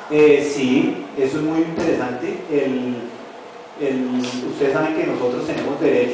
Sí, eso es muy interesante. Ustedes saben que nosotros tenemos derecho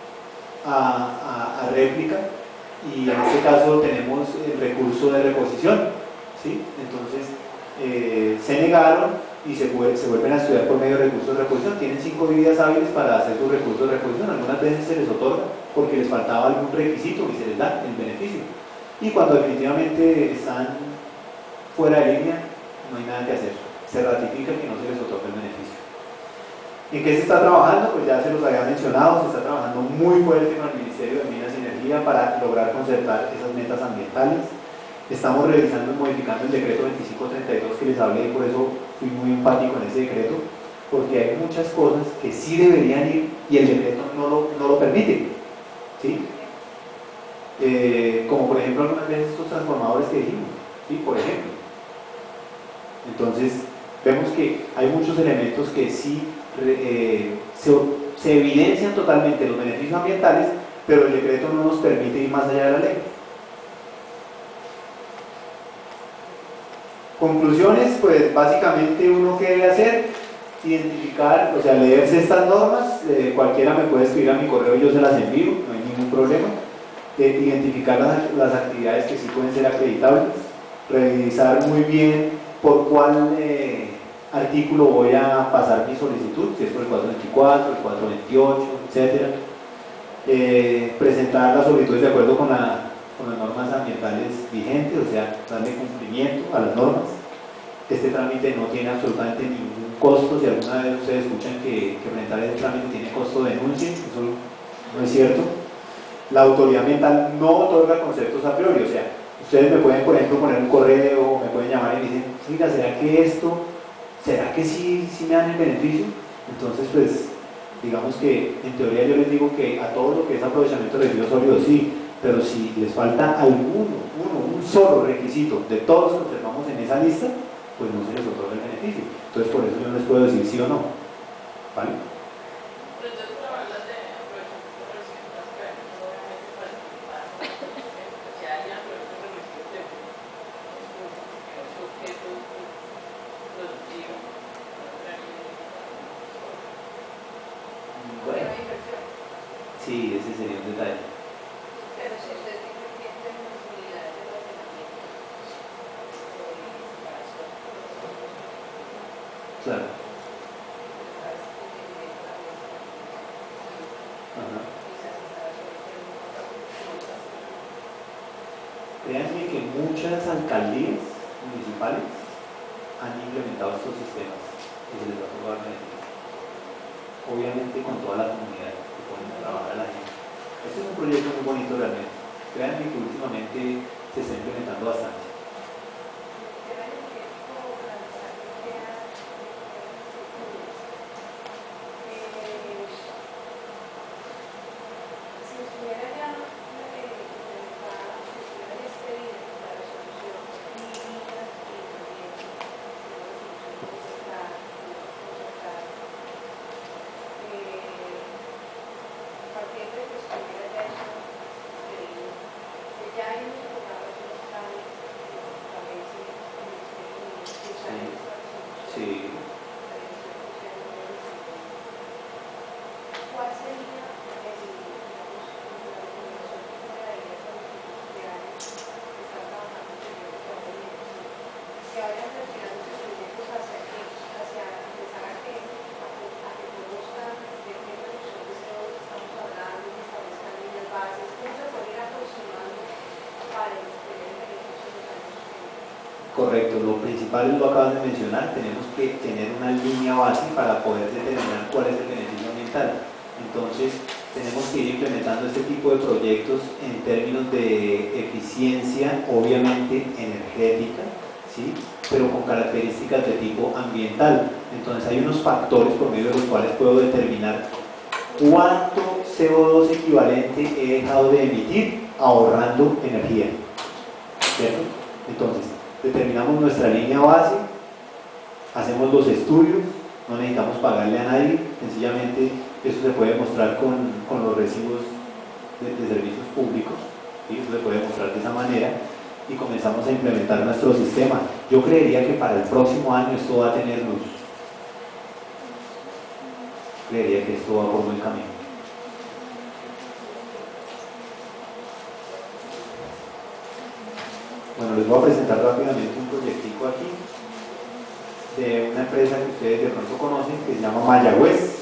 a réplica y en este caso tenemos el recurso de reposición, ¿sí? Entonces se negaron y se vuelven a estudiar por medio de recursos de reposición. Tienen 5 días hábiles para hacer sus recursos de reposición. Algunas veces se les otorga porque les faltaba algún requisito y se les da el beneficio. Y cuando definitivamente están fuera de línea, no hay nada que hacer. Se ratifica que no se les otorga el beneficio. ¿En qué se está trabajando? Pues ya se los había mencionado, se está trabajando muy fuerte con el Ministerio de Minas y Energía para lograr concertar esas metas ambientales. Estamos revisando y modificando el decreto 2532 que les hablé y por eso fui muy enfático en ese decreto, porque hay muchas cosas que sí deberían ir y el decreto no lo permite, ¿sí? Como por ejemplo algunas veces estos transformadores que dijimos, ¿sí? Por ejemplo. Entonces vemos que hay muchos elementos que sí se evidencian totalmente los beneficios ambientales, pero el decreto no nos permite ir más allá de la ley. Conclusiones, pues básicamente uno que debe hacer, identificar, o sea, leerse estas normas, cualquiera me puede escribir a mi correo y yo se las envío, no hay ningún problema. Identificar las actividades que sí pueden ser acreditables, revisar muy bien por cuál artículo voy a pasar mi solicitud, si es por el 424, el 428, etcétera. Presentar las solicitudes de acuerdo con las normas ambientales vigentes, o sea, darle cumplimiento a las normas. Este trámite no tiene absolutamente ningún costo. Si alguna vez ustedes escuchan que presentar este trámite tiene costo de denuncia, eso no es cierto. La autoridad ambiental no otorga conceptos a priori, o sea, ustedes me pueden, por ejemplo, poner un correo, me pueden llamar y me dicen, oiga, ¿será que sí me dan el beneficio? Entonces, pues, digamos que en teoría yo les digo que a todo lo que es aprovechamiento de residuos sólidos sí, pero si les falta un solo requisito de todos los que observamos en esa lista, pues no se les otorga el beneficio. Entonces por eso yo no les puedo decir sí o no, ¿vale? Bueno, sí, ese sería un detalle. Pero si usted tiene clientes en las unidades de almacenamiento, Claro. Ajá. Créanme que muchas alcaldías municipales han implementado estos sistemas y se les va a otorgar beneficios. Obviamente con toda la comunidad que ponen a trabajar a la gente. Este es un proyecto muy bonito realmente. Créanme que últimamente se está implementando bastante. Sí. ¿Cuál sería que vayan retirando sus proyectos hacia empezar a que conozcan de qué reducción de CO2 estamos hablando, que establezcan líneas bases, cómo se puede ir aproximando para tener el beneficio de los años que vienen? Correcto, lo principal lo acabas de mencionar, tenemos que tener una línea base para poder determinar cuál es el beneficio ambiental. Entonces, tenemos que ir implementando este tipo de proyectos en términos de eficiencia, obviamente energética, ¿sí? Pero con características de tipo ambiental. Entonces, hay unos factores por medio de los cuales puedo determinar cuánto CO2 equivalente he dejado de emitir ahorrando energía, ¿cierto? Entonces, determinamos nuestra línea base, hacemos los estudios, no necesitamos pagarle a nadie, sencillamente eso se puede mostrar con los recibos de servicios públicos, ¿sí? Eso se puede mostrar de esa manera. y comenzamos a implementar nuestro sistema. Yo creería que para el próximo año esto va a tener luz. Creería que esto va por buen camino. Bueno, les voy a presentar rápidamente un proyectico aquí de una empresa que ustedes de pronto conocen que se llama Mayagüez,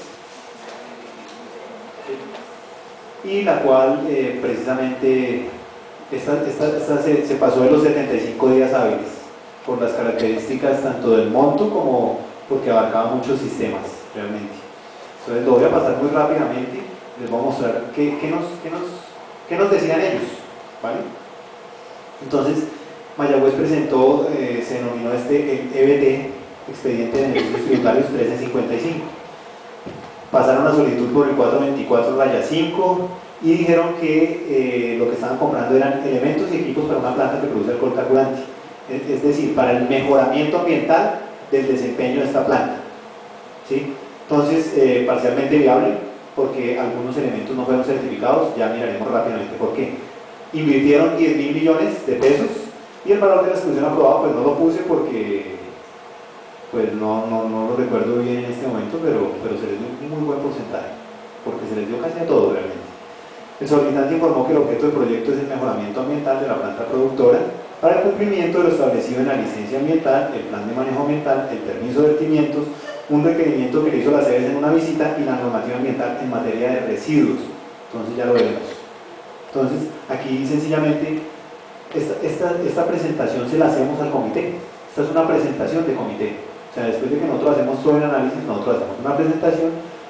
y la cual precisamente esta se pasó de los 75 días hábiles por las características tanto del monto como porque abarcaba muchos sistemas realmente. Entonces lo voy a pasar muy rápidamente, les voy a mostrar qué nos decían ellos, ¿vale? Entonces Mayagüez presentó, se denominó el EBT, Expediente de Beneficios Tributarios 1355. Pasaron la solicitud por el 424-5 y dijeron que lo que estaban comprando eran elementos y equipos para una planta que produce alcohol carburante, es decir, para el mejoramiento ambiental del desempeño de esta planta, ¿sí? Entonces, parcialmente viable, porque algunos elementos no fueron certificados, ya miraremos rápidamente por qué. Invirtieron 10.000 millones de pesos y el valor de la exclusión aprobada pues no lo puse porque pues no lo recuerdo bien en este momento, pero se les dio un muy buen porcentaje, porque se les dio casi a todo realmente. El solicitante informó que el objeto del proyecto es el mejoramiento ambiental de la planta productora para el cumplimiento de lo establecido en la licencia ambiental, el plan de manejo ambiental, el permiso de vertimientos, un requerimiento que le hizo la SEBES en una visita y la normativa ambiental en materia de residuos. Entonces ya lo veremos. Entonces aquí sencillamente esta presentación se la hacemos al comité. Esta es una presentación de comité. O sea, después de que nosotros hacemos todo el análisis, nosotros hacemos una presentación,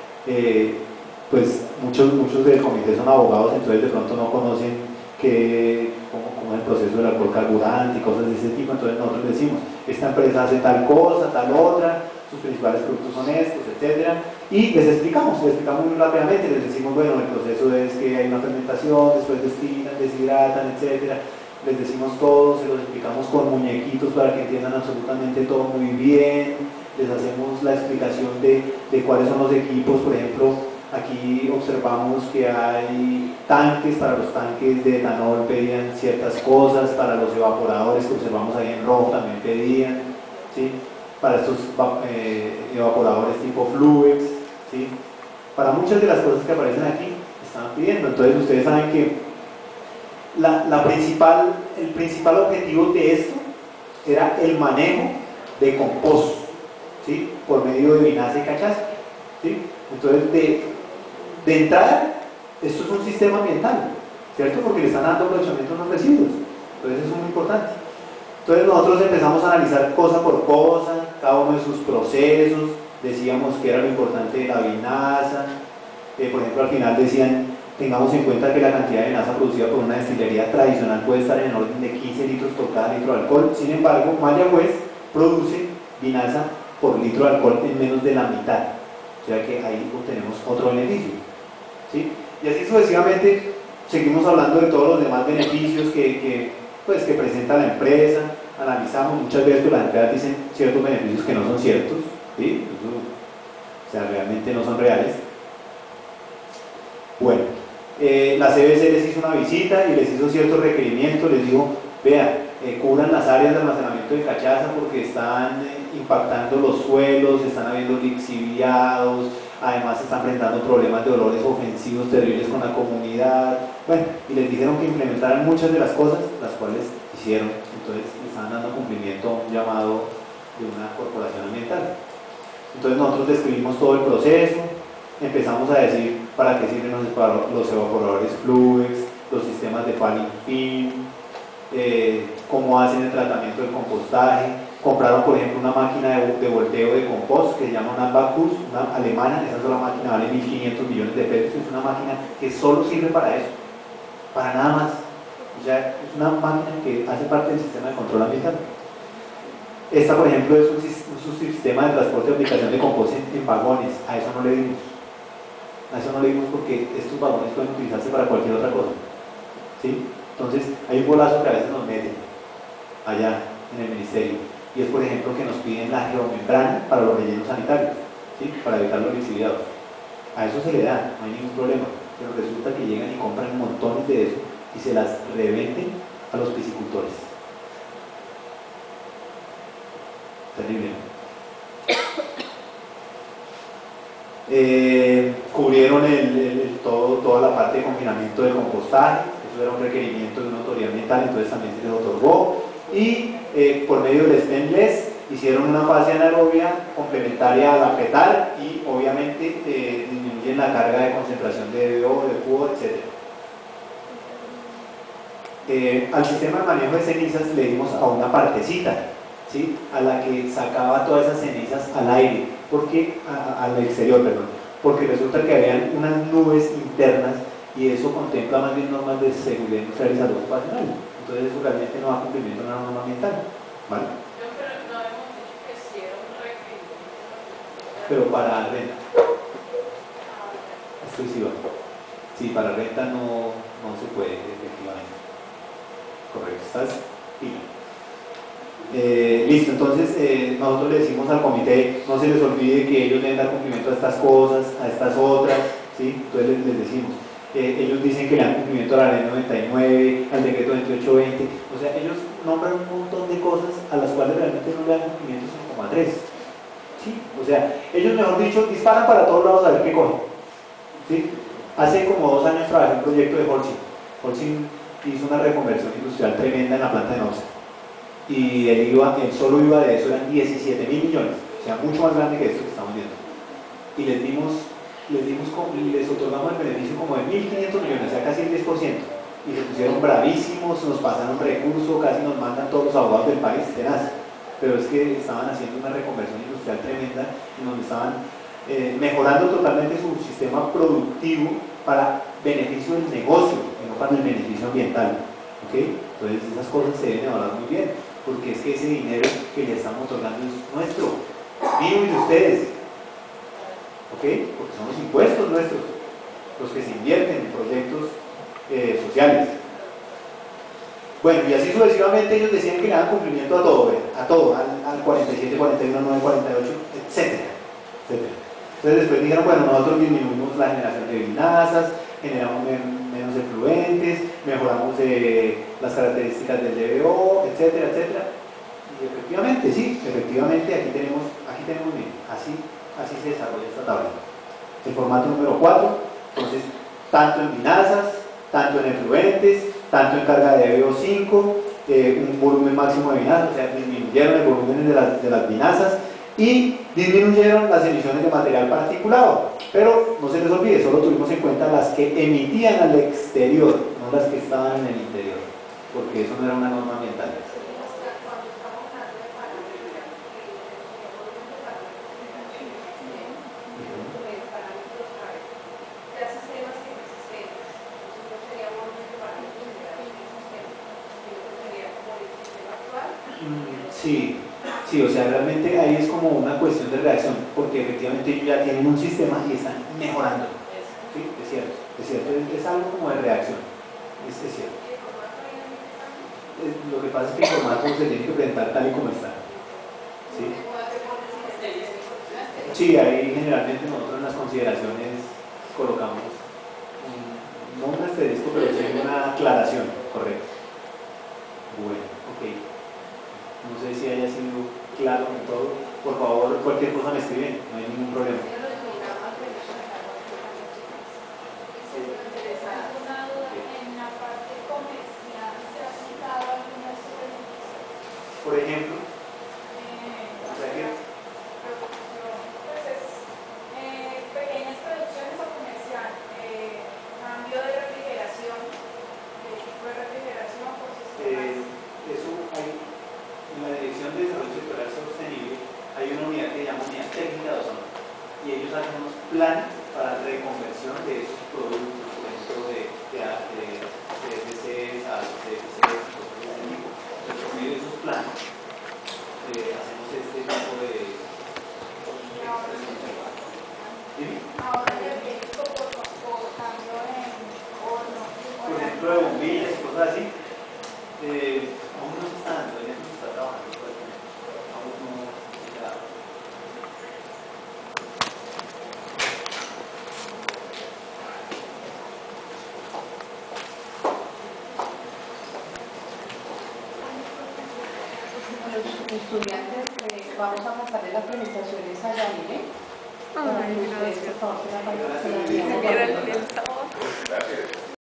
pues muchos del comité son abogados, entonces de pronto no conocen cómo es el proceso del alcohol carburante y cosas de ese tipo, entonces nosotros decimos, esta empresa hace tal cosa, tal otra, sus principales productos son estos, etcétera, y les explicamos muy rápidamente, les decimos, bueno, el proceso es que hay una fermentación, después destilan, deshidratan, etcétera. Les decimos todo, se los explicamos con muñequitos para que entiendan absolutamente todo muy bien, les hacemos la explicación de cuáles son los equipos. Por ejemplo, aquí observamos que hay tanques, para los tanques de etanol pedían ciertas cosas, para los evaporadores que observamos ahí en rojo también pedían, ¿sí? Para estos evaporadores tipo Fluex, ¿sí? Para muchas de las cosas que aparecen aquí estaban pidiendo. Entonces ustedes saben que el principal objetivo de esto era el manejo de compost, ¿sí? Por medio de vinaza y cachaza, ¿sí? Entonces de entrada esto es un sistema ambiental, ¿cierto? Porque le están dando aprovechamiento a los residuos, entonces eso es muy importante. Entonces nosotros empezamos a analizar cosa por cosa, cada uno de sus procesos, decíamos que era lo importante de la vinaza, por ejemplo al final decían, tengamos en cuenta que la cantidad de vinaza producida por una destilería tradicional puede estar en el orden de 15 litros por cada litro de alcohol. Sin embargo, Mayagüez produce vinaza por litro de alcohol en menos de la mitad, o sea que ahí obtenemos otro beneficio, ¿sí? Y así sucesivamente seguimos hablando de todos los demás beneficios que presenta la empresa. Analizamos muchas veces que las empresas dicen ciertos beneficios que no son ciertos, ¿sí? O sea, realmente no son reales. Bueno, la CBC les hizo una visita y les hizo ciertos requerimientos, les dijo, vean, cubran las áreas de almacenamiento de cachaza porque están impactando los suelos, están habiendo lixiviados, además están presentando problemas de olores ofensivos terribles con la comunidad. Bueno, y les dijeron que implementaran muchas de las cosas, las cuales hicieron. Entonces están dando cumplimiento a un llamado de una corporación ambiental. Entonces nosotros describimos todo el proceso, empezamos a decir para qué sirven los evaporadores Fluex, los sistemas de Falling Fin, cómo hacen el tratamiento del compostaje. Compraron, por ejemplo, una máquina de volteo de compost que se llama una Bacchus, una alemana. Esa sola máquina vale 1.500 millones de pesos. Es una máquina que solo sirve para eso, para nada más. O sea, es una máquina que hace parte del sistema de control ambiental. Esta, por ejemplo, es un sistema de transporte de aplicación de compost en vagones. A eso no le dimos. A eso no le dimos porque estos vagones pueden utilizarse para cualquier otra cosa, ¿sí? Entonces, hay un golazo que a veces nos meten allá en el ministerio, y es, por ejemplo, que nos piden la geomembrana para los rellenos sanitarios, ¿sí? Para evitar los lixiviados. A eso se le da, no hay ningún problema, pero resulta que llegan y compran montones de eso y se las revenden a los piscicultores. Terrible. Cubrieron toda la parte de confinamiento del compostaje, eso era un requerimiento de una autoridad ambiental, entonces también se les otorgó. Y por medio del STEM-LES hicieron una fase anaerobia complementaria a la fetal y obviamente disminuyen la carga de concentración de DBO, de cubo, etc. Al sistema de manejo de cenizas le dimos a una partecita, ¿sí? A la que sacaba todas esas cenizas al aire, al exterior, perdón, porque resulta que habían unas nubes internas y eso contempla más bien normas de seguridad industrial y salud ocupacional. Entonces eso realmente no da cumplimiento a una norma ambiental, ¿vale? Pero para renta exclusiva, sí, para renta no se puede, efectivamente. Correcto, ¿estás? Sí. Listo, entonces nosotros le decimos al comité, no se les olvide que ellos deben dar cumplimiento a estas cosas, a estas otras, ¿sí? Entonces les decimos, ellos dicen que le dan cumplimiento a la ley 99, al decreto 2820, o sea, ellos nombran un montón de cosas a las cuales realmente no le dan cumplimiento, sino como a 3. ¿Sí? O sea, ellos, mejor dicho, disparan para todos lados a ver qué cogen. ¿Sí? Hace como 2 años trabajé en un proyecto de Holcim. Holcim hizo una reconversión industrial tremenda en la planta de Noxa. Y el solo IVA de eso eran 17.000 millones, o sea, mucho más grande que esto que estamos viendo. Y les otorgamos el beneficio como de 1.500 millones, o sea, casi el 10%. Y se pusieron bravísimos, nos pasaron recursos, casi nos mandan todos los abogados del país, tenaz. Pero es que estaban haciendo una reconversión industrial tremenda en donde estaban mejorando totalmente su sistema productivo para beneficio del negocio y no para el beneficio ambiental. ¿Okay? Entonces esas cosas se deben evaluar muy bien, porque es que ese dinero que le estamos otorgando es nuestro, mío y de ustedes. ¿Okay? Porque son los impuestos nuestros los que se invierten en proyectos sociales. Bueno, y así sucesivamente ellos decían que le dan cumplimiento a todo, al 47, 41, 9, 48, etcétera. Entonces después dijeron, bueno, nosotros disminuimos la generación de bilinasas, generamos menos efluentes, mejoramos las características del DBO, etcétera, etcétera. Y efectivamente, sí, efectivamente aquí tenemos bien, así se desarrolla esta tabla. El formato número 4, entonces, tanto en binasas, tanto en efluentes, tanto en carga de DBO5, un volumen máximo de binasas, o sea, disminuyeron el volumen de las binasas y disminuyeron las emisiones de material particulado. Pero no se les olvide, solo tuvimos en cuenta las que emitían al exterior, no las que estaban en el interior, porque eso no era una norma ambiental. Sí, o sea, realmente ahí es como una cuestión de reacción, porque efectivamente ellos ya tienen un sistema y están mejorando. Sí, es cierto, es algo como de reacción, es cierto. Lo que pasa es que el formato se tiene que presentar tal y como está. Sí, ahí generalmente nosotros en las consideraciones colocamos no un asterisco, pero sí una aclaración, correcto. Bueno, ok. No sé si haya sido claro en todo. Por favor, cualquier cosa me escriben, no hay ningún problema. Por ejemplo, pequeñas producciones o comercial, cambio de refrigeración, ¿qué tipo de refrigeración por sistemas? Eso hay en la Dirección de Desarrollo Sectorial Sostenible, hay una unidad que se llama Unidad Técnica de Ozono y ellos hacen unos planes para reconversión de esos productos, por ejemplo, de FCs a CFCs, por medio de esos planes hacemos este tipo de Ahora el técnico por cambio en horno, por ejemplo, de bombillas y cosas así, aún no se está dando, ya no se está trabajando, aún no se da. Los estudiantes vamos a pasarle las presentaciones a Yanine. Para Ay, que ustedes, gracias. por favor, se la Gracias. pasen. Era el sábado.